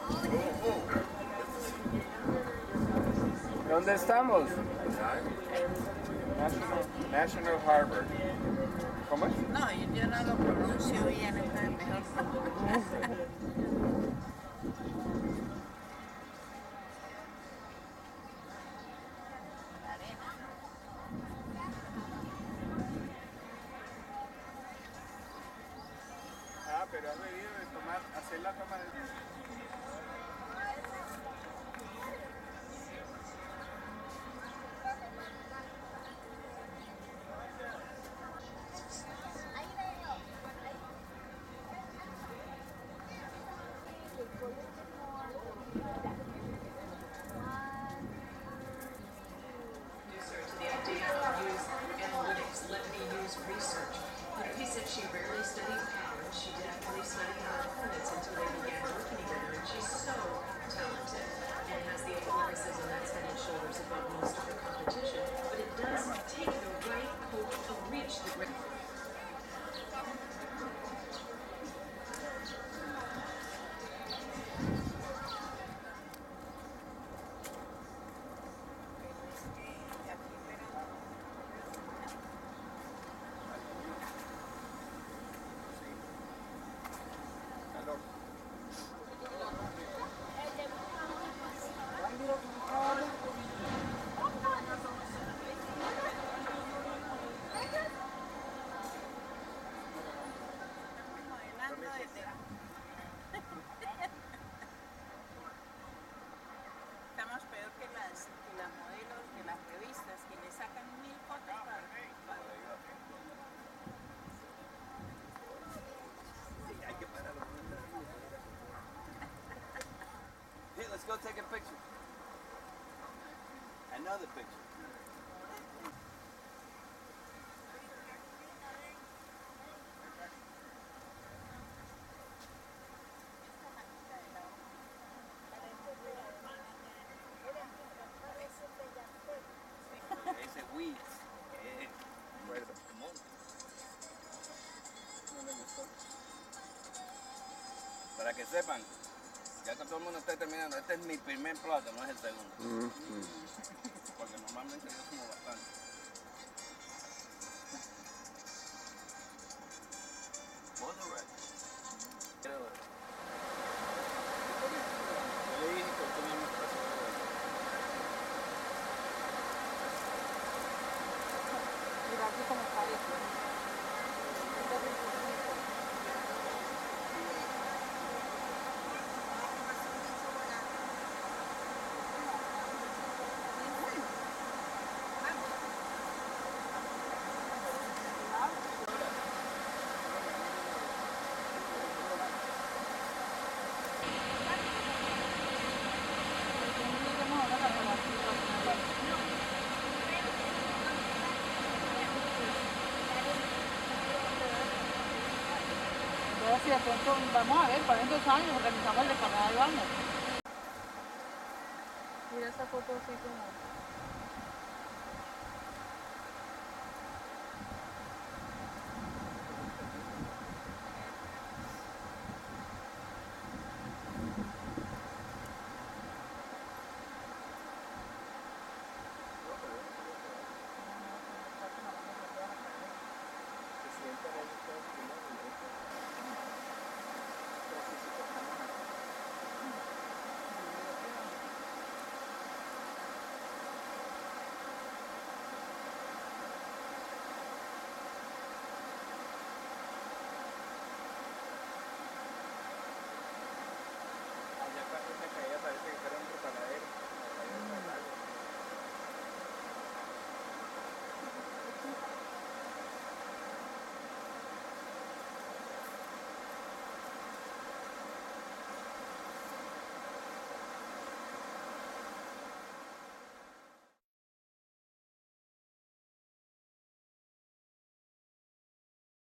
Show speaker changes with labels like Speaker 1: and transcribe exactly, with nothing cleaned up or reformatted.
Speaker 1: ¿Dónde estamos?
Speaker 2: National, National Harbor. ¿Cómo es?
Speaker 3: No, yo, yo no lo pronuncio bien, entonces mejor.
Speaker 2: Ah, pero has debido de tomar, hacer la toma de...
Speaker 4: Let me use research. But he said she rarely studied patterns. She definitely studied her opponents until they began working together. And she's so talented and has the athleticism that's head and shoulders above most of the competition. But it does take the right coach to reach the great.
Speaker 3: Estamos peor que las, que las modelos de las revistas que le sacan mil fotos para... para...
Speaker 1: Sí, hay que pararlo. Hey, let's go take a picture. Another picture. Ese weeds. Eh,
Speaker 2: Bueno.
Speaker 1: no me gustó. Para que sepan, ya que todo el mundo está terminando, este es mi primer plato, no es el segundo.
Speaker 2: Mm, mm.
Speaker 1: Porque normalmente yo como bastante. For the record. Quiero ver. Yo le dije que usted mismo está seguro.
Speaker 3: Mira aquí como parece. Si de pronto vamos a ver, para en dos años organizamos el de Canadá y vamos. Mira esta foto así como...